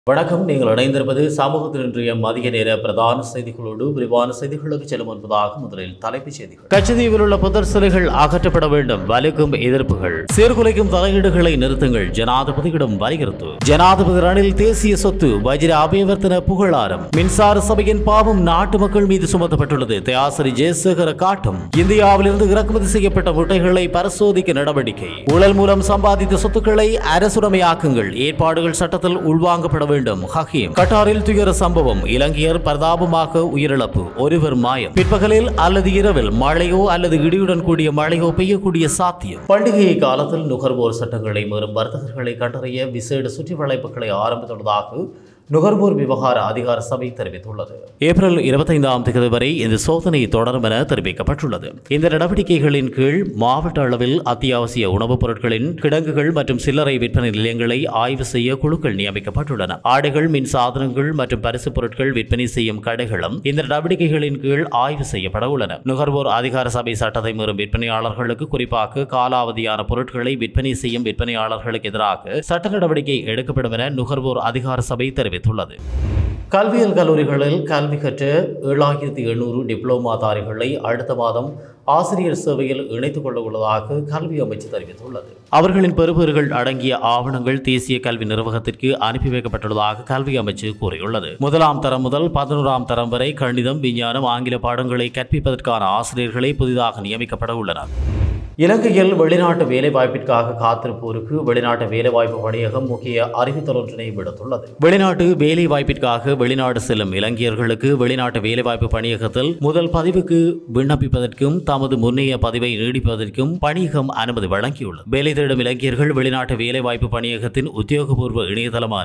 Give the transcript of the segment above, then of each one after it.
வணக்கம். நீங்கள் இணைந்திருப்பது சமூகத்தில் இன்றைய மதிய நேர பிரதான செய்திகளோடு விரிவான செய்திகளுக்கு செல்லும் முன்பதாக முதலில் தலைப்புச் செய்திகள். கச்சதீவில் உள்ள புத்தர் சிலைகள் அகற்றப்பட வேண்டும். வலுக்கும் எதிர்ப்புகள். சீர்குலைக்கும் தலையீடுகளை நிறுத்துங்கள். ஜனாதிபதியிடம் வலியுறுத்து. ஜனாதிபதி ரணில் தேசிய சொத்து வஜிர அபயவர்த்தன புகழாரம். மின்சார சபையின் பாவம் நாட்டு மக்கள் மீது சுமத்தப்பட்டுள்ளது. தயாசிரி ஜெயசேகர காட்டும். இந்தியாவிலிருந்து இறக்குமதி செய்யப்பட்ட முட்டைகளை பரிசோதிக்க நடவடிக்கை. ஊழல் மூலம் சம்பாதித்த சொத்துக்களை அரசுடைமையாக்குங்கள். ஏற்பாடுகள் சட்டத்தில் உள்வாங்கப்பட வேண்டும். ஹக்கீம். கட்டாரில் துயர சம்பவம். இலங்கையர் பரிதாபமாக உயிரிழப்பு. ஒருவர் மாயம். பிற்பகலில் அல்லது இரவில் மழையோ அல்லது இடியுடன் கூடிய மழையோ பெய்யக்கூடிய சாத்தியம். பண்டிகை காலத்தில் நுகர்வோர் சட்டங்களை மீறும் வர்த்தகர்களை கண்டறிய விசேட சுற்றி வளைப்புகளை ஆரம்பித்துள்ளதாக நுகர்வோர் விவகார அதிகார சபை தெரிவித்துள்ளது. ஏப்ரல் 25ஆம் தேதி வரை இந்த சோதனை தொடரும் என தெரிவிக்கப்பட்டுள்ளது. இந்த நடவடிக்கைகளின் கீழ் மாவட்ட அளவில் அத்தியாவசிய உணவுப் பொருட்களின் கிடங்குகள் மற்றும் சில்லறை விற்பனை நிலையங்களை ஆய்வு செய்ய குழுக்கள் நியமிக்கப்பட்டுள்ளன. ஆடைகள், மின் சாதனங்கள் மற்றும் பரிசு பொருட்கள் விற்பனை செய்யும் கடைகளும் இந்த நடவடிக்கைகளின் கீழ் ஆய்வு செய்யப்பட உள்ளன. நுகர்வோர் அதிகார சபை சட்டத்தை மீறும் விற்பனையாளர்களுக்கு, குறிப்பாக காலாவதியான பொருட்களை விற்பனை செய்யும் விற்பனையாளர்களுக்கு எதிராக சட்ட நடவடிக்கை எடுக்கப்படும் என நுகர்வோர் அதிகார சபை தெரிவித்துள்ளது. கல்வியல் கல்லூரிகளில் கல்வி கற்ற 7800 டிப்ளோமாதாரிகளை அடுத்த மாதம் ஆசிரியர் சேவையில் இணைத்துக் கொள்ள உள்ளதாக கல்வி அமைச்சு தெரிவித்துள்ளது. அவர்களின் பெறுபேறுகள் அடங்கிய ஆவணங்கள் தேசிய கல்வி நிர்வாகத்திற்கு அனுப்பி வைக்கப்பட்டுள்ளதாக கல்வி அமைச்சு கூறியுள்ளது. 1ஆம் தரம் முதல் 11ஆம் தரம் வரை கணிதம், விஞ்ஞானம், ஆங்கில பாடங்களை கற்பிப்பதற்கான ஆசிரியர்களை புதிதாக நியமிக்கப்பட உள்ளனர். இலங்கையில் வெளிநாட்டு வேலைவாய்ப்பிற்காக காத்திருப்போருக்கு வெளிநாட்டு வேலைவாய்ப்பு பணியகம் முக்கிய அறிவித்தல் ஒன்றினை விடுத்துள்ளது. வெளிநாட்டு வேலைவாய்ப்பிற்காக வெளிநாடு செல்லும் இலங்கையர்களுக்கு வெளிநாட்டு வேலைவாய்ப்பு பணியகத்தில் முதல் பதிவுக்கு விண்ணப்பிப்பதற்கும் தமது முன்னைய பதிவை நீடிப்பதற்கும் பணியகம் அனுமதி வழங்கியுள்ளது. வேலை தேடும் இலங்கையர்கள் வெளிநாட்டு வேலைவாய்ப்பு பணியகத்தின் உத்தியோகபூர்வ இணையதளமான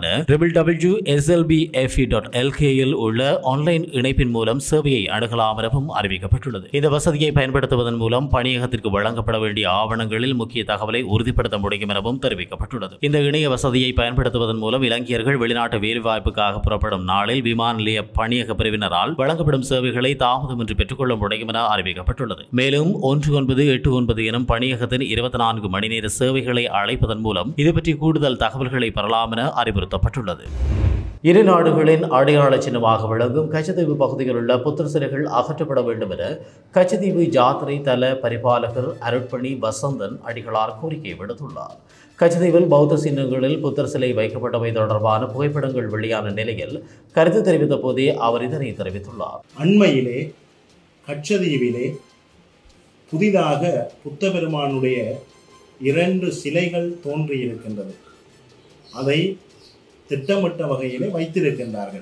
www.slbfe.lk இல் உள்ள ஆன்லைன் இணைப்பின் மூலம் சேவையை அணுகலாம் எனவும் அறிவிக்கப்பட்டுள்ளது. இந்த வசதியை பயன்படுத்துவதன் மூலம் பணியகத்திற்கு வழங்கப்பட வேண்டிய ஆவணங்களில் முக்கிய தகவலை உறுதிப்படுத்த முடியும் எனவும் தெரிவிக்கப்பட்டுள்ளது. இந்த இணைய வசதியை பயன்படுத்துவதன் மூலம் இலங்கையர்கள் வெளிநாட்டு வேலைவாய்ப்புக்காக புறப்படும் நாளில் விமான நிலைய பணியக பிரிவினரால் வழங்கப்படும் சேவைகளை தாமதமின்றி பெற்றுக்கொள்ள முடியும் என அறிவிக்கப்பட்டுள்ளது. மேலும் 1989 எனும் பணியகத்தின் 24 மணி நேர சேவைகளை அழைப்பதன் மூலம் இதுபற்றி கூடுதல் தகவல்களை பெறலாம் என அறிவுறுத்தப்பட்டுள்ளது. இரு நாடுகளின் அடையாள சின்னமாக விளங்கும் கச்சதீவு பகுதியில் உள்ள புத்தர் சிலைகள் அகற்றப்பட வேண்டும் என கச்சதீவு யாத்திரை தல பரிபாலகர் அருட்பணி வசந்தன் அடிகளார் கோரிக்கை விடுத்துள்ளார். கச்சதீவில் பௌத்த சின்னங்களில் புத்தர் சிலை வைக்கப்பட்டவை தொடர்பான புகைப்படங்கள் வெளியான நிலையில் கருத்து தெரிவித்த போதே அவர் இதனை தெரிவித்துள்ளார். அண்மையிலே கச்சதீவிலே புதிதாக புத்த பெருமானுடைய 2 சிலைகள் தோன்றியிருக்கின்றது. அதை திட்டமிட்ட வகையிலே வைத்திருக்கின்றார்கள்.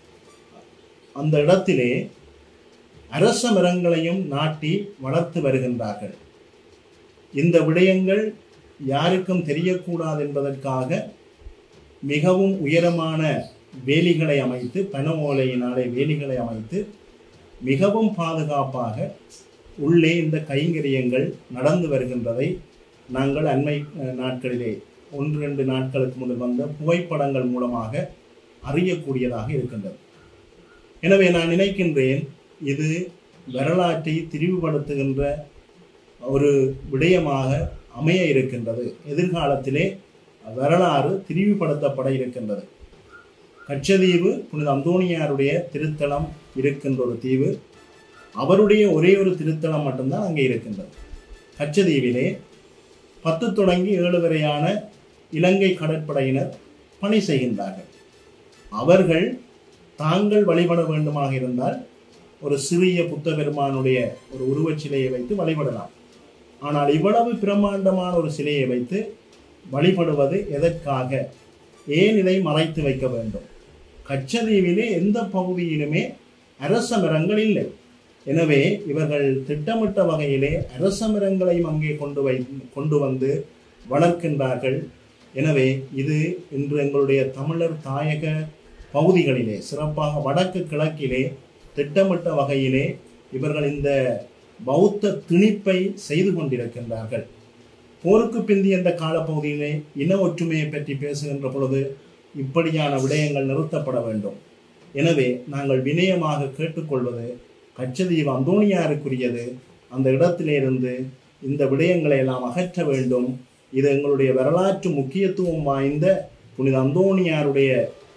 அந்த இடத்திலே அரச மரங்களையும் நாட்டி வளர்த்து வருகின்றார்கள். இந்த விடயங்கள் யாருக்கும் தெரியக்கூடாது என்பதற்காக மிகவும் உயரமான வேலிகளை அமைத்து, பன ஓலையினாலே வேலிகளை அமைத்து மிகவும் பாதுகாப்பாக உள்ளே இந்த கைங்கரியங்கள் நடந்து வருகின்றதை நாங்கள் அண்மை நாட்களிலே 1-2 நாட்களுக்கு முதல் வந்த புகைப்படங்கள் மூலமாக அறியக்கூடியதாக இருக்கின்றது. எனவே நான் நினைக்கின்றேன், இது வரலாற்றை திரிவுபடுத்துகின்ற ஒரு விடயமாக அமைய இருக்கின்றது. எதிர்காலத்திலே வரலாறு திரிவுபடுத்தப்பட இருக்கின்றது. கச்சதீவு புனித அந்தோணியாருடைய திருத்தலம் இருக்கின்ற ஒரு தீவு. அவருடைய ஒரே ஒரு திருத்தலம் மட்டும்தான் அங்கே இருக்கின்றது. கச்சதீவிலே 10 தொடங்கி 7 வரையான இலங்கை கடற்படையினர் பணி செய்கின்றார்கள். அவர்கள் தாங்கள் வழிபட வேண்டுமாக இருந்தால் ஒரு சிறிய புத்த பெருமானுடைய ஒரு உருவச் சிலையை வைத்து வழிபடலாம். ஆனால் இவ்வளவு பிரம்மாண்டமான ஒரு சிலையை வைத்து வழிபடுவது எதற்காக? ஏன் இதை மறைத்து வைக்க வேண்டும்? கச்சதீவிலே எந்த பகுதியிலுமே அரச மரங்கள் இல்லை. எனவே இவர்கள் திட்டமிட்ட வகையிலே அரச மரங்களையும் அங்கே கொண்டு வந்து வளர்க்கின்றார்கள். எனவே இது இன்று எங்களுடைய தமிழர் தாயக பகுதிகளிலே, சிறப்பாக வடக்கு கிழக்கிலே திட்டமிட்ட வகையிலே இவர்கள் இந்த பௌத்த திணிப்பை செய்து கொண்டிருக்கின்றார்கள். போருக்கு பிந்தைய இந்த காலப்பகுதியிலே இன ஒற்றுமையை பற்றி பேசுகின்ற பொழுது இப்படியான விடயங்கள் நிறுத்தப்பட வேண்டும். எனவே நாங்கள் வினயமாக கேட்டுக்கொள்வது, கச்சதீவு அந்தோணியாருக்குரியது. அந்த இடத்திலிருந்து இந்த விடயங்களை எல்லாம் அகற்ற வேண்டும். இது எங்களுடைய வரலாற்று முக்கியத்துவம் வாய்ந்த புனித அந்தோணியாருடைய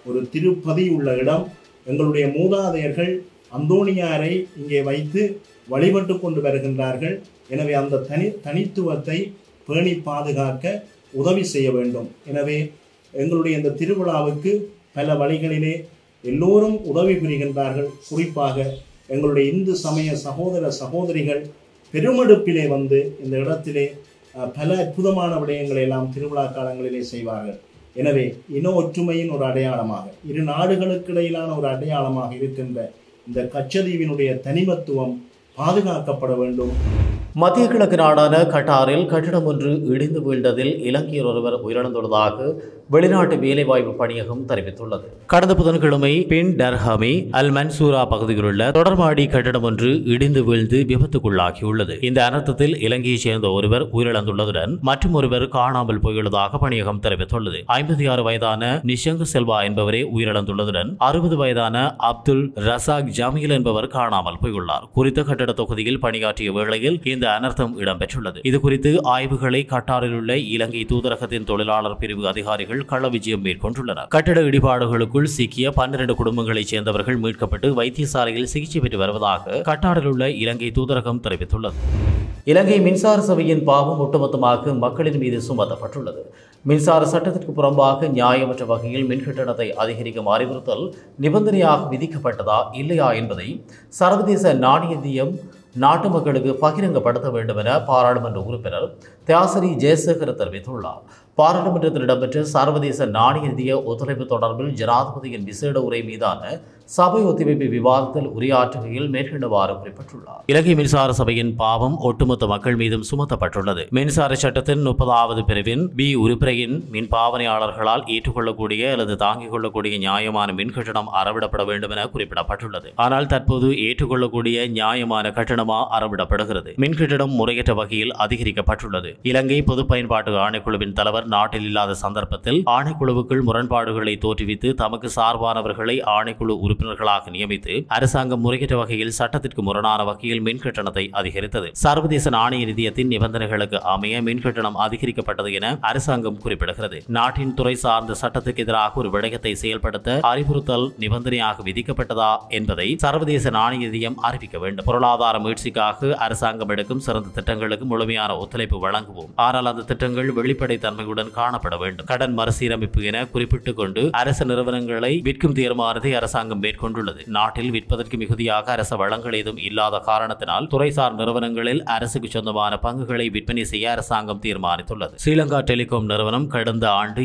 ஒரு திருப்பதி உள்ள இடம். எங்களுடைய மூதாதையர்கள் அந்தோணியாரை இங்கே வைத்து வழிபட்டு கொண்டு வருகின்றார்கள். எனவே அந்த தனித்துவத்தை பேணி பாதுகாக்க உதவி செய்ய வேண்டும். எனவே எங்களுடைய இந்த திருவிழாவுக்கு பல வழிகளிலே எல்லோரும் உதவி புரிகின்றார்கள். குறிப்பாக எங்களுடைய இந்து சமய சகோதர சகோதரிகள் பெருமெடுப்பிலே வந்து இந்த இடத்திலே பல அற்புதமான விடயங்களை எல்லாம் திருவிழா காலங்களிலே செய்வார்கள். எனவே இன ஒற்றுமையின் ஒரு அடையாளமாக, இரு நாடுகளுக்கு இடையிலான ஒரு அடையாளமாக இருக்கின்ற இந்த கச்சதீவினுடைய தனிமத்துவம் பாதுகாக்கப்பட வேண்டும். மத்திய கிழக்கு நாடான கட்டாரில் கட்டிடம் ஒன்று இடிந்து வீழ்ந்ததில் இலங்கையர் ஒருவர் உயிரிழந்துள்ளதாக வெளிநாட்டு வேலைவாய்ப்பு பணியகம் தெரிவித்துள்ளது. கடந்த புதன்கிழமை பின் டர்ஹமி அல் மன்சூரா பகுதியில் உள்ள தொடர்மாடி கட்டிடம் ஒன்று இடிந்து வீழ்ந்து விபத்துக்குள்ளாகியுள்ளது. இந்த அனர்த்தத்தில் இலங்கையைச் சேர்ந்த ஒருவர் உயிரிழந்துள்ளதுடன் மற்றும் ஒருவர் காணாமல் போயுள்ளதாக பணியகம் தெரிவித்துள்ளது. 56 வயதான நிஷங்கு செல்வா என்பவரே உயிரிழந்துள்ளதுடன் 60 வயதான அப்துல் ரசாக் ஜமீல் என்பவர் காணாமல் போயுள்ளார். குறித்த கட்டட தொகுதியில் பணியாற்றிய வேளையில் இந்த அனர்த்தம் இடம்பெற்றுள்ளது. இதுகுறித்து ஆய்வுகளை கட்டாரில் உள்ள இலங்கை தூதரகத்தின் தொழிலாளர் பிரிவு அதிகாரிகள் கள விஜயம் மேற்கொண்டுள்ளனர். கட்டட இடிபாடுகளுக்குள் சிக்கிய 12 குடும்பங்களைச் சேர்ந்தவர்கள் மீட்கப்பட்டு வைத்தியசாலையில் சிகிச்சை பெற்று வருவதாக கட்டாரில் உள்ள இலங்கை தூதரகம் தெரிவித்துள்ளது. இலங்கை மின்சார சபையின் பாவம் ஒட்டுமொத்தமாக மக்களின் மீது சுமத்தப்பட்டுள்ளது. மின்சார சட்டத்திற்கு புறம்பாக நியாயமற்ற வகையில் மின் கட்டணத்தை அதிகரிக்கும் அறிவுறுத்தல் நிபந்தனையாக விதிக்கப்பட்டதா இல்லையா என்பதை சர்வதேச நாணய நிதியம் நாட்டு மக்களுக்கு பகிரங்கப்படுத்த வேண்டும் என பாராளுமன்ற உறுப்பினர் தியாசரி ஜெயசேகர் தெரிவித்துள்ளார். பாராளுமன்றத்தில் இடம்பெற்ற சர்வதேச நாணய நிதிய ஒத்துழைப்பு தொடர்பில் ஜனாதிபதியின் விசேட உரை மீதான சபை ஒத்திவைப்பு விவாதத்தில் உரையாற்றுகையில் மேற்கண்டவாறு குறிப்பிட்டுள்ளார். இலங்கை மின்சார சபையின் பாவம் ஒட்டுமொத்த மக்கள் மீதும் சுமத்தப்பட்டுள்ளது. மின்சார சட்டத்தின் 30வது பிரிவின் பி உறுப்பினரின் மின் பாவனையாளர்களால் ஏற்றுக்கொள்ளக்கூடிய அல்லது தாங்கிக் கொள்ளக்கூடிய நியாயமான மின் கட்டணம் அறவிடப்பட வேண்டும் என குறிப்பிடப்பட்டுள்ளது. ஆனால் தற்போது ஏற்றுக்கொள்ளக்கூடிய நியாயமான கட்டணமா அறவிடப்படுகிறது. மின் கட்டணம் முறையற்ற வகையில் அதிகரிக்கப்பட்டுள்ளது. இலங்கை பொது பயன்பாட்டு ஆணைக்குழுவின் தலைவர் நாட்டில் இல்லாத சந்தர்ப்பத்தில் ஆணைக்குழுவுக்குள் முரண்பாடுகளை தோற்றுவித்து தமக்கு சார்பானவர்களை ஆணைக்குழு உறுப்பினர்களாக நியமித்து அரசாங்கம் முறையற்ற வகையில் சட்டத்திற்கு முரணான வகையில் மின் கட்டணத்தை அதிகரித்தது. சர்வதேச நாணய நிதியத்தின் நிபந்தனைகளுக்கு அமைய மின் கட்டணம் அதிகரிக்கப்பட்டது என அரசாங்கம் குறிப்பிடுகிறது. நாட்டின் துறை சார்ந்த சட்டத்துக்கு எதிராக ஒரு விடயத்தை செயல்படுத்த அறிவுறுத்தல் நிபந்தனையாக விதிக்கப்பட்டதா என்பதை சர்வதேச நாணய நிதியம் அறிவிக்க வேண்டும். பொருளாதார மீட்சிக்காக அரசாங்கம் எடுக்கும் சிறந்த திட்டங்களுக்கு முழுமையான ஒத்துழைப்பு வழங்குவோம். ஆனால் அந்த திட்டங்கள் வெளிப்படை தன்மையுடன் காணப்பட வேண்டும். கடன் மறுசீரமைப்பு என குறிப்பிட்டுக் கொண்டு அரசு நிறுவனங்களை விற்கும் தீர்மானத்தை அரசாங்கம் மேற்கொண்டுள்ளது. நாட்டில் விற்பதற்கு மிகுதியாக அரச வளங்கள் ஏதும் இல்லாத காரணத்தினால் துறைசார் நிறுவனங்களில் அரசுக்கு சொந்தமான பங்குகளை விற்பனை செய்ய அரசாங்கம் தீர்மானித்துள்ளது. ஸ்ரீலங்கா டெலிகாம் நிறுவனம் கடந்த ஆண்டு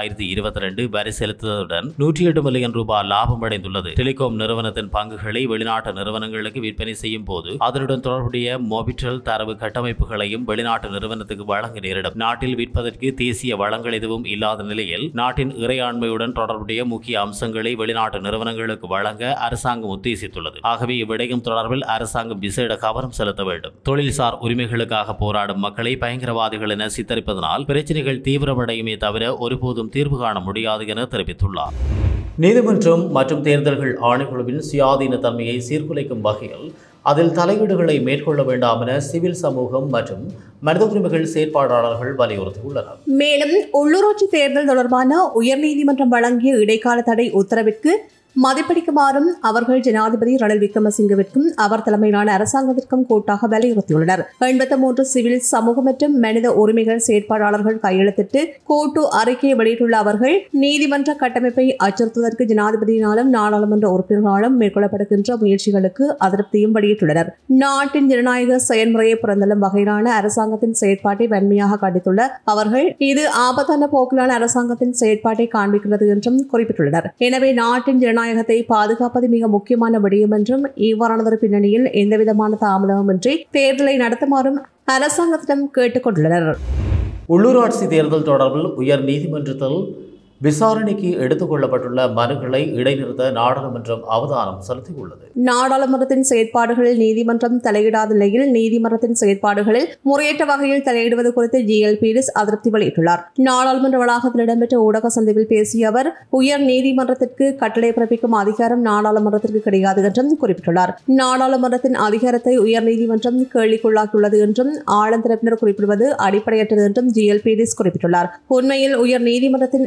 2022 வரி செலுத்துவதுடன் 108 மில்லியன் ரூபாய் லாபம் அடைந்துள்ளது. டெலிகாம் நிறுவனத்தின் பங்குகளை வெளிநாட்டு நிறுவனங்களுக்கு விற்பனை செய்யும் போது அதனுடன் தொடர்புடைய மொபிட்டல் தரவு கட்டமைப்புகளையும் வெளிநாட்டு நிறுவனத்துக்கு வழங்க நேரிடும். நாட்டில் விற்பதற்கு தேசிய வளங்கள் எதுவும் இல்லாத நிலையில் நாட்டின் இறையாண்மையுடன் தொடர்புடைய முக்கிய அம்சங்களை வெளிநாட்டு நிறுவனங்களுக்கு வழங்க அரசாங்கம் உத்தேசித்துள்ளது. ஆகவே இவ்விடயம் தொடர்பில் அரசாங்கம் விசேட கவனம் செலுத்த வேண்டும். தொழில்சார் உரிமைகளுக்காக போராடும் மக்களை பயங்கரவாதிகள் என சித்தரிப்பதனால் பிரச்சனைகள் தீவிரமடையுமே தவிர ஒருபோதும் தீர்வு காண முடியாது என தெரிவித்துள்ளார். நீதிமன்றம் மற்றும் தேர்தல்கள் ஆணைக்குழுவின் சுயாதீன தன்மையை சீர்குலைக்கும் வகையில் அதில் தலையீடுகளை மேற்கொள்ள வேண்டாம் என சிவில் சமூகம் மற்றும் மனித உரிமைகள் செயற்பாட்டாளர்கள் வலியுறுத்தியுள்ளனர். மேலும் உள்ளூராட்சி தேர்தல் தொடர்பான உயர்நீதிமன்றம் வழங்கிய இடைக்கால தடை உத்தரவிற்கு மதிப்பளிக்குமாறும் அவர்கள் ஜனாதிபதி ரணில் விக்ரமசிங்கவிற்கும் அவர் தலைமையிலான அரசாங்கத்திற்கும் கூட்டாக வலியுறுத்தியுள்ளனர். 83 சிவில் சமூக மற்றும் மனித உரிமைகள் செயற்பாட்டாளர்கள் கையெழுத்திட்டு கூட்டு அறிக்கையை வெளியிட்டுள்ள அவர்கள் நீதிமன்ற கட்டமைப்பை அச்சுறுத்துவதற்கு ஜனாதிபதியினாலும் நாடாளுமன்ற உறுப்பினர்களாலும் மேற்கொள்ளப்படுகின்ற முயற்சிகளுக்கு அதிருப்தியும் வெளியிட்டுள்ளனர். நாட்டின் ஜனநாயக செயல்முறையை புறந்தள்ளும் வகையிலான அரசாங்கத்தின் செயற்பாட்டை வன்மையாக கண்டித்துள்ள அவர்கள் இது ஆபத்தான போக்கிலான அரசாங்கத்தின் செயற்பாட்டை காண்பிக்கிறது என்றும் குறிப்பிட்டுள்ளனர். எனவே நாட்டின் ஜனநாயகத்தை பாதுகாப்பது மிக முக்கியமான விடயம் என்றும் இவ்வாறானதொரு பின்னணியில் எந்தவிதமான தாமதமின்றி தேர்தலை நடத்துமாறும் அரசாங்கத்திடம் கேட்டுக் கொண்டுள்ளனர். உள்ளூராட்சி தேர்தல் தொடர்பில் உயர் நீதிமன்றத்தில் விசாரணைக்கு எடுத்துக் கொள்ளப்பட்டுள்ள மனுக்களை இடைநிறுத்த நாடாளுமன்றம் அவதானம் செலுத்தியுள்ளது. நாடாளுமன்றத்தின் செயற்பாடுகளில் நீதிமன்றம் தலையிடாத நிலையில் நீதிமன்றத்தின் செயற்பாடுகளில் முறையற்ற வகையில் தலையிடுவது குறித்து GLPDS அதிருப்தி வெளியிட்டுள்ளார். நாடாளுமன்ற வளாகத்தில் இடம்பெற்ற ஊடக சந்திப்பில் பேசிய அவர் உயர் நீதிமன்றத்திற்கு கட்டளை பிறப்பிக்கும் அதிகாரம் நாடாளுமன்றத்திற்கு கிடையாது என்றும் குறிப்பிட்டுள்ளார். நாடாளுமன்றத்தின் அதிகாரத்தை உயர் நீதிமன்றம் கேள்விக்குள்ளாக்கியுள்ளது என்றும் ஆளுந்தரப்பினர் குறிப்பிடுவது அடிப்படையற்றது என்றும் GLPDS குறிப்பிட்டுள்ளார். உண்மையில் உயர் நீதிமன்றத்தின் இடைக்கால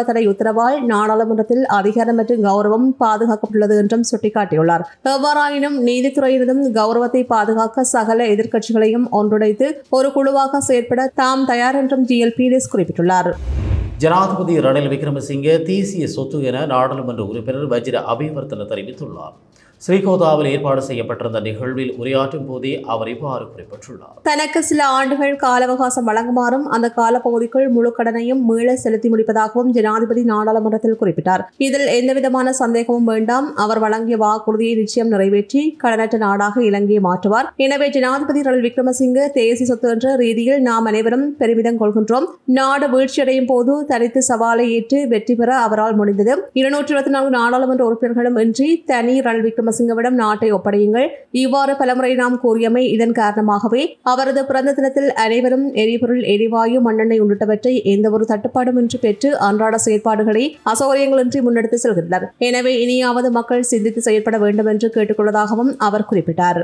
இடைக்கால தடை உத்தரவால் நாடாளுமன்றத்தில் அதிகாரம் மற்றும் கௌரவம் பாதுகாக்கப்பட்டுள்ளது என்றும் சுட்டிக்காட்டியுள்ளார். எவ்வாறாயினும் நீதித்துறையினதும் கௌரவத்தை பாதுகாக்க சகல எதிர்க்கட்சிகளையும் ஒன்றிணைத்து ஒரு குழுவாக செயற்பட தாம் தயார் என்றும் GLPDS குறிப்பிட்டுள்ளார். ஜனாதிபதி ரணில் விக்ரமசிங்கே தேசிய சொத்து என நாடாளுமன்ற உறுப்பினர் வஜிர அபிவர்த்தன தெரிவித்துள்ளார். ஸ்ரீகோதாவில் ஏற்பாடு செய்யப்பட்டிருந்த நிகழ்வில் உரையாற்றும் போதே அவர் இவ்வாறு குறிப்பிட்டுள்ளார். தனக்கு சில ஆண்டுகள் கால அவகாசம் வழங்குமாறும் அந்த காலப்பகுதிக்குள் முழு கடனையும் மீள செலுத்தி முடிப்பதாகவும் ஜனாதிபதி நாடாளுமன்றத்தில் குறிப்பிட்டார். இதில் எந்தவிதமான சந்தேகமும் வேண்டாம். அவர் வழங்கிய வாக்குறுதியை நிச்சயம் நிறைவேற்றி கடனற்ற நாடாக இலங்கையை மாற்றுவார். எனவே ஜனாதிபதி ரணில் விக்ரமசிங்கே தேசிய சொத்து என்ற ரீதியில் நாம் அனைவரும் பெருமிதம் கொள்கின்றோம். நாடு வீழ்ச்சியடையும் போது தனித்து சவாலை ஏற்று வெற்றி பெற அவரால் முடிந்தது. 224 நாடாளுமன்ற உறுப்பினர்களும் இன்றி தனி ரணில் விக்ரமசிங்கவிடம் நாட்டை ஒப்படையுங்கள். இவ்வாறு பலமுறை நாம் கூறியமை இதன் காரணமாகவே அவரது பிறந்த தினத்தில் அனைவரும் எரிபொருள், எரிவாயு, மண்ணெண்ணெய் உள்ளிட்டவற்றை எந்தவொரு தட்டுப்பாடும் இன்றி பெற்று அன்றாட செயற்பாடுகளை அசௌகரியங்களின்றி முன்னெடுத்து செல்கின்றனர். எனவே இனியாவது மக்கள் சிந்தித்து செயற்பட வேண்டும் என்று கேட்டுக்கொள்வதாகவும் அவர் குறிப்பிட்டார்.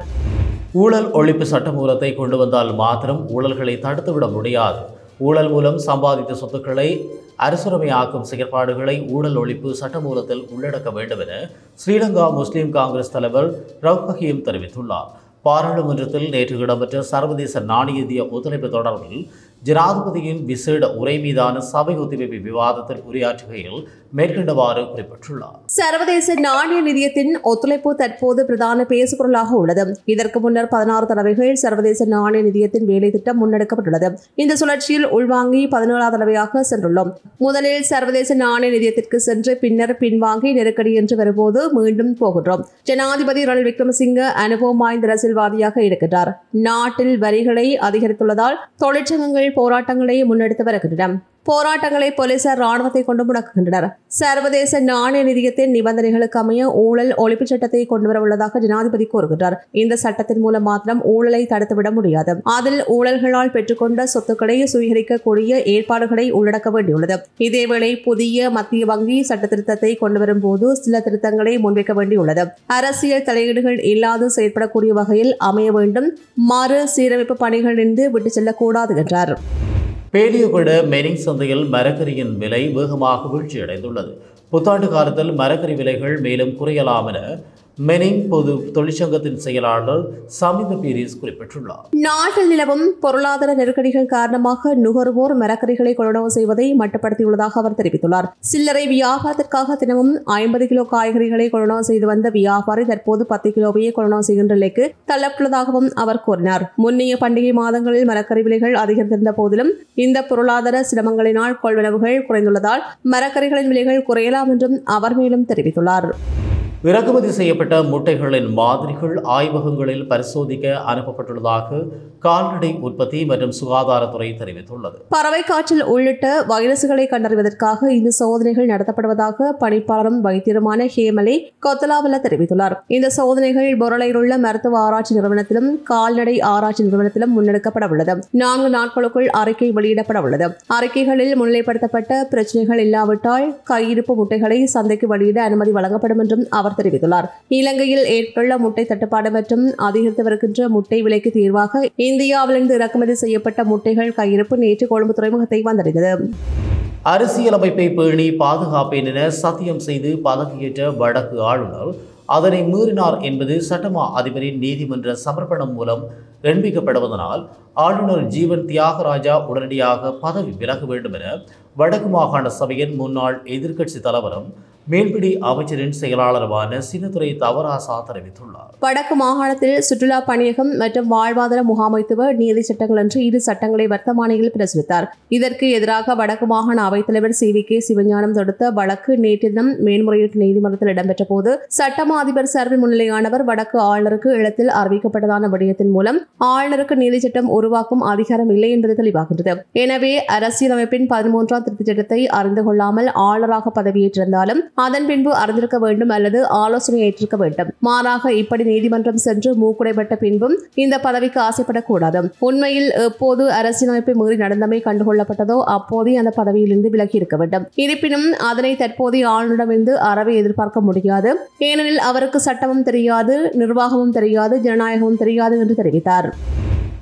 ஊழல் ஒழிப்பு சட்டமூலத்தை கொண்டு வந்தால் மாத்திரம் ஊழல்களை தடுத்துவிட முடியாது. ஊழல் மூலம் சம்பாதித்த சொத்துக்களை அரசுரிமையாக்கும் செயற்பாடுகளை ஊழல் ஒழிப்பு சட்டமூலத்தில் உள்ளடக்க வேண்டும் என ஸ்ரீலங்கா முஸ்லிம் காங்கிரஸ் தலைவர் ரவுப் ஹக்கீம் தெரிவித்துள்ளார். பாராளுமன்றத்தில் நேற்று இடம்பெற்ற சர்வதேச நாணய ஒத்துழைப்பு தொடர்பில் ஜனாதிபதியின் விசேட உரை மீதான சபை ஒத்திவைப்பு விவாதத்தில் உரையாற்றுகையில் மேற்கண்டவாறு குறிப்பிட்டுள்ளார். சர்வதேச நாணய நிதியத்தின் ஒத்துழைப்பு தற்போது பிரதான பேசுபொருளாக உள்ளது. இதற்கு முன்னர் 16 தடவைகள் சர்வதேச நாணய நிதியத்தின் வேலை திட்டம் முன்னெடுக்கப்பட்டுள்ளது. இந்த சுழற்சியில் உள்வாங்கி 17ஆவது தடவையாக சென்றுள்ளோம். முதலில் சர்வதேச நாணய நிதியத்திற்கு சென்று பின்னர் பின்வாங்கி நெருக்கடி என்று வரும்போது மீண்டும் போகின்றோம். ஜனாதிபதி ரணில் விக்ரமசிங்கே அனுபவம் வாய்ந்த அரசியல்வாதியாக இருக்கின்றார். நாட்டில் வரிகளை அதிகரித்துள்ளதால் தொழிற்சங்கங்கள் போராட்டங்களை முன்னெடுத்து வருகின்றன. போராட்டங்களை போலீசார் ராணுவத்தை கொண்டு முடக்குகின்றனர். சர்வதேச நாணய நிதியத்தின் நிபந்தனைகளுக்கு அமைய ஊழல் ஒழிப்பு சட்டத்தை கொண்டுவர உள்ளதாக ஜனாதிபதி கூறுகின்றார். இந்த சட்டத்தின் மூலம் மாத்திரம் ஊழலை தடுத்துவிட முடியாது. அதில் ஊழல்களால் பெற்றுக்கொண்ட சொத்துக்களை சுவீகரிக்கக்கூடிய ஏற்பாடுகளை உள்ளடக்க வேண்டியுள்ளது. இதேவேளை புதிய மத்திய வங்கி சட்ட திருத்தத்தை கொண்டுவரும் போது சில திருத்தங்களை முன்வைக்க வேண்டியுள்ளது. அரசியல் தலையீடுகள் இல்லாது செயற்படக்கூடிய வகையில் அமைய வேண்டும். மறு சீரமைப்பு பணிகளிலிருந்து விட்டுச் செல்லக்கூடாது என்றார். பேலியகுட மெனிங் சந்தையில் மரக்கரியின் விலை வேகமாக வீழ்ச்சியடைந்துள்ளது. புத்தாண்டு காலத்தில் மரக்கரி விலைகள் மேலும் குறையலாம் என மெனிங் பொது தொழிற்சங்கத்தின் செயலாளர் சமித பீரிஸ் குறிப்பிட்டுள்ளார். நாட்டில் நிலவும் பொருளாதார நெருக்கடிகள் காரணமாக நுகர்வோர் மரக்கறிகளை கொள்வனவு செய்வதை மட்டுப்படுத்தியுள்ளதாக அவர் தெரிவித்துள்ளார். சில்லறை வியாபாரத்திற்காக தினமும் 50 கிலோ காய்கறிகளை கொள்வனவு செய்து வந்த வியாபாரி தற்போது 10 கிலோவையே கொள்வனவு செய்கின்ற நிலைக்கு தள்ளப்பட்டுள்ளதாகவும் அவர் கூறினார். முன்னைய பண்டிகை மாதங்களில் மரக்கறி விலைகள் அதிகரித்திருந்த போதிலும் இந்த பொருளாதார சிரமங்களினால் கொள்வனவுகள் குறைந்துள்ளதால் மரக்கறிகளின் விலைகள் குறையலாம் என்றும் அவர் மேலும் தெரிவித்துள்ளார். இறக்குமதி செய்யப்பட்ட முட்டைகளின் மாதிரிகள் ஆய்வகங்களில் பரிசோதிக்க அனுப்பப்பட்டுள்ளதாக கால்நடை உற்பத்தி மற்றும் சுகாதாரத்துறை தெரிவித்துள்ளது. பறவை காய்ச்சல் உள்ளிட்ட வைரசுகளை கண்டறிவதற்காக இந்த சோதனைகள் நடத்தப்படுவதாக பணிப்பாளரும் வைத்தியருமான ஹேமலை கொத்தலாவல தெரிவித்துள்ளார். இந்த சோதனைகள் பொருளையில் உள்ள மருத்துவ ஆராய்ச்சி நிறுவனத்திலும் கால்நடை ஆராய்ச்சி நிறுவனத்திலும் முன்னெடுக்கப்பட உள்ளது. 4 நாட்களுக்குள் அறிக்கை வெளியிடப்பட உள்ளது. அறிக்கைகளில் முன்னிலைப்படுத்தப்பட்ட பிரச்சனைகள் இல்லாவிட்டால் கையிருப்பு முட்டைகளை சந்தைக்கு வெளியிட அனுமதி வழங்கப்படும் என்றும் அவர் தெரிவித்துள்ளார். இலங்கையில் ஏற்பட்டுள்ள முட்டை தட்டுப்பாடு மற்றும் அதிகரித்து வருகின்ற முட்டை விலைக்கு தீர்வாக இந்தியாவிலிருந்து இறக்குமதி செய்யப்பட்ட முட்டைகள் கையிருப்பு நேற்று கொழும்பு துறைமுகத்தை வந்தடைந்தது. அரசியலமைப்பை பேணி பாதுகாப்பேன் என சத்தியம் செய்து பதவியேற்ற வடக்கு ஆளுநர் அதனை மீறினார் என்பது சட்டமா அதிபரின் நீதிமன்ற சமர்ப்பணம் மூலம் எண்பிக்கப்படுவதனால் ஆளுநர் ஜீவன் தியாகராஜா உடனடியாக பதவி விலக வேண்டும் என வடக்கு மாகாண சபையின் முன்னாள் எதிர்க்கட்சி தலைவரும் மேல்பிடி அமைச்சரின் செயலாளருமான சின்னத்துரை தவராசா தெரிவித்துள்ளார். வடக்கு மாகாணத்தில் சுற்றுலா பணியகம் மற்றும் வாழ்வாதார முகாமைத்துவ நீதி சட்டங்கள் என்று 2 சட்டங்களை வர்த்தமானியில் பிரசுரித்தார். இதற்கு எதிராக வடக்கு மாகாண அவைத்தலைவர் CVK சிவஞானம் தொடுத்த வழக்கு நேற்று தினம் மேன்முறையீட்டு நீதிமன்றத்தில் இடம்பெற்ற போது சட்டமா அதிபர் சார்பில் முன்னிலையானவர் வடக்கு ஆளுநருக்கு எழுத்தில் அறிவிக்கப்பட்டதான விடயத்தின் மூலம் ஆளுநருக்கு நீதி சட்டம் உருவாக்கும் அதிகாரம் இல்லை என்பது தெளிவாகின்றது. எனவே அரசியலமைப்பின் 13ஆம் திருத்தச் சட்டத்தை அறிந்து கொள்ளாமல் ஆளுநராக பதவியேற்றிருந்தாலும் அதன் பின்பு அறிந்திருக்க வேண்டும் அல்லது ஆலோசனை ஏற்றிருக்க வேண்டும். மாறாக இப்படி நீதிமன்றம் சென்று மூக்குடைப்பட்ட பின்பும் இந்த பதவிக்கு ஆசைப்படக்கூடாது. உண்மையில் எப்போது அரசியலமைப்பை மீறி நடந்தமை கண்டுகொள்ளப்பட்டதோ அப்போதே அந்த பதவியிலிருந்து விலகி இருக்க வேண்டும். இருப்பினும் அதனை தற்போதைய ஆளுநரிடமிருந்து அறவே எதிர்பார்க்க முடியாது. ஏனெனில் அவருக்கு சட்டமும் தெரியாது, நிர்வாகமும் தெரியாது, ஜனநாயகமும் தெரியாது என்று தெரிவித்தார்.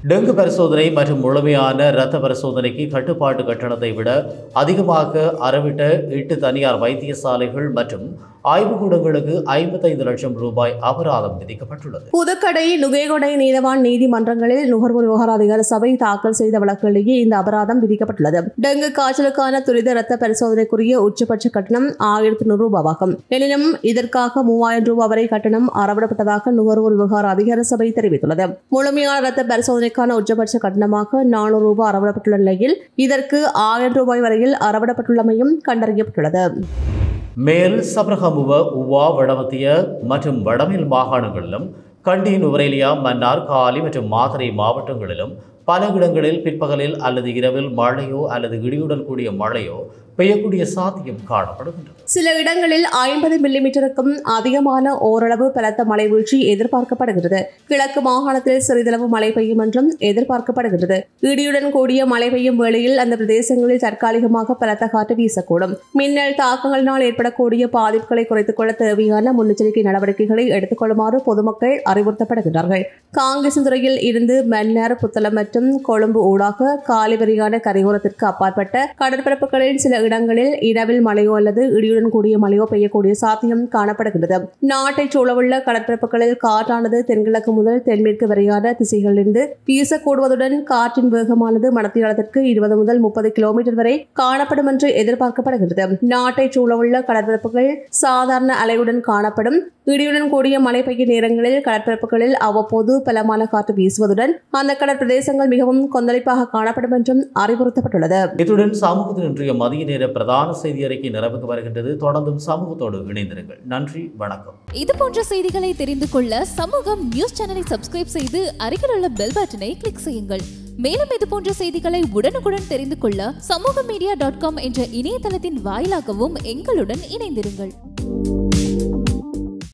டெங்கு பரிசோதனை மற்றும் முழுமையான இரத்த பரிசோதனைக்கு கட்டுப்பாட்டு கட்டணத்தை விட அதிகமாக அறவிட்ட 8 தனியார் வைத்தியசாலைகள் மற்றும் ஆய்வுக்கூடங்களுக்கு 55 லட்சம் ரூபாய் அபராதம் விதிக்கப்பட்டுள்ளது. புதுக்கடை, நுகேகொடை நீதவான் நீதிமன்றங்களில் நுகர்வோர் விவகார அதிகார சபை தாக்கல் செய்த வழக்குகளிலேயே இந்த அபராதம் விதிக்கப்பட்டுள்ளது. டெங்கு காய்ச்சலுக்கான துரித இரத்த பரிசோதனைக்குரிய உச்சபட்ச கட்டணம் 1100 ரூபாவாகும். எனினும் இதற்காக 3000 ரூபாய் வரை கட்டணம் அறவிடப்பட்டதாக நுகர்வோர் விவகார அதிகார சபை தெரிவித்துள்ளது. முழுமையான இரத்த பரிசோதனைக்கான உச்சபட்ச கட்டணமாக 400 ரூபாய் அறவிடப்பட்டுள்ள நிலையில் இதற்கு 1000 ரூபாய் வரையில் அறவிடப்பட்டுள்ளமையும் கண்டறியப்பட்டுள்ளது. மேல் சப்ரகமுவ, உவா, வடமத்திய மற்றும் வடமேல் மாகாணங்களிலும் கண்டி, நுவரெலியா, மன்னார், காலி மற்றும் மாத்தறை மாவட்டங்களிலும் பல இடங்களில் பிற்பகலில் அல்லது இரவில் மழையோ அல்லது இடியுடன் கூடிய மழையோ பெய்யக்கூடிய சாத்தியம் காணப்படுகின்றது. சில இடங்களில் 50 மில்லிமீட்டருக்கும் அதிகமான ஓரளவு பலத்த மழை வீழ்ச்சி எதிர்பார்க்கப்படுகிறது. கிழக்கு மாகாணத்தில் சிறிதளவு மழை பெய்யும் என்றும் எதிர்பார்க்கப்படுகின்றது. இடியுடன் கூடிய மழை பெய்யும் வேளையில் அந்த பிரதேசங்களில் தற்காலிகமாக பலத்த காற்று வீசக்கூடும். மின்னல் தாக்கங்களினால் ஏற்படக்கூடிய பாதிப்புகளை குறைத்துக் கொள்ள தேவையான முன்னெச்சரிக்கை நடவடிக்கைகளை எடுத்துக் கொள்ளுமாறு பொதுமக்கள் அறிவுறுத்தப்படுகின்றார்கள். காங்கேசன்துறையில் இருந்து மன்னார், புத்தளம் மற்றும் கொழும்பு ஊடாக காலிவரியான கரையோரத்திற்கு அப்பாற்பட்ட கடற்பரப்புகளில் சில இடங்களில் இரவில் மழையோ அல்லது இடியுடன் கூடிய மழையோ பெய்யக்கூடிய சாத்தியம் காணப்படுகிறது. நாட்டை சூழவுள்ள கடற்பரப்புகளில் காற்றானது தென்கிழக்கு முதல் தென்மேற்கு வரையான திசைகளிலிருந்து வீசக்கூடுவதுடன் காற்றின் வேகமானது மணித்தியாலத்திற்கு 20 முதல் 30 கிலோமீட்டர் வரை காணப்படும் என்று எதிர்பார்க்கப்படுகிறது. நாட்டை சூழவுள்ள கடற்பரப்புகள் சாதாரண அலையுடன் காணப்படும். இடியுடன் கூடிய மழை பெய்யும் நேரங்களில் கடற்பரப்புகளில் அவ்வப்போது பலமான காற்று வீசுவதுடன் அந்த கடற்பிரதேசங்கள் மிகவும் கொந்தளிப்பாக காணப்படும் என்றும் அறிவுறுத்தப்பட்டுள்ளது. இத்துடன் சமூகத்தின் இன்றைய மதிய நேர பிரதான செய்தி அறிக்கை நிறைவுக்கு வருகின்றது. தொடர்ந்தும் சமூகத்தோடு இணைந்திருங்கள். நன்றி, வணக்கம். இது போன்ற செய்திகளை தெரிந்து கொள்ள சமூகம் நியூஸ் சேனலை சப்ஸ்கிரைப் செய்து அருகில் உள்ள பெல் பட்டனை கிளிக் செய்யுங்கள். மேலும் இது போன்ற செய்திகளை உடனுக்குடன் தெரிந்து கொள்ள சமூகமீடியா.com என்ற இணையதளத்தின் வாயிலாகவும் எங்களுடன் இணைந்திருங்கள்.